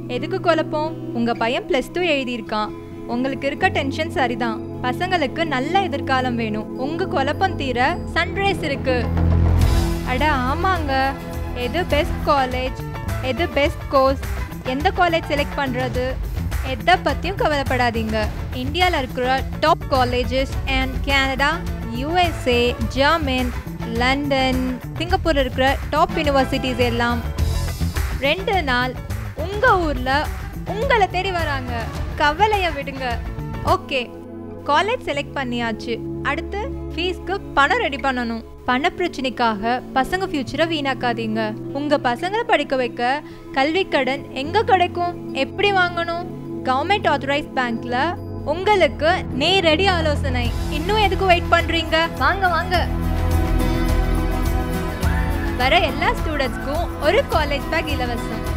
எதுக்கு குழப்பம்? உங்க பையன் +2 எழுதியிருக்கான். உங்களுக்கு இருக்க டென்ஷன் சரிதான். பசங்களுக்கு நல்ல எதிர்காலம் வேணும். உங்க குழப்பம் தீர சன்ரைஸ் இருக்கு. அட ஆமாங்க, எது பெஸ்ட் காலேஜ், எது பெஸ்ட் கோர்ஸ், எந்த காலேஜ் செலக்ட் பண்ணுறது, எதை பற்றியும் கவலைப்படாதீங்க. இந்தியாவில் இருக்கிற top colleges and Canada, USA, German, London, Singapore இருக்கிற டாப் யூனிவர்சிட்டிஸ் எல்லாம் 2 நாள் உங்கள் ஊரில் உங்களை தேடி வராங்க. கவலையை விடுங்க. ஓகே, காலேஜ் செலக்ட் பண்ணியாச்சு. அடுத்து ஃபீஸ்க்கு பணம் ரெடி பண்ணணும். பண பிரச்சனைக்காக பசங்க ஃபியூச்சரை வீணாக்காதீங்க. உங்கள் பசங்களை படிக்க வைக்க கல்வி கடன் எங்கே கிடைக்கும், எப்படி வாங்கணும்? கவர்மெண்ட் ஆத்தரைஸ்ட் பேங்க்ல உங்களுக்கு நேரடி ஆலோசனை. இன்னும் எதுக்கு வெயிட் பண்றீங்க? வாங்க வாங்க. வர எல்லா ஸ்டூடெண்ட்ஸ்க்கும் ஒரு காலேஜ் பேக் இலவசம்.